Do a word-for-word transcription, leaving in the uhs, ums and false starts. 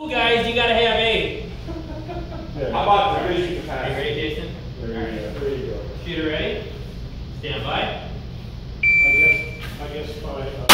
Guys, you gotta have eight. How about the vision capacity? You ready, Jason? There you go. There you go. Shooter ready? Stand by. I guess, I guess my, uh,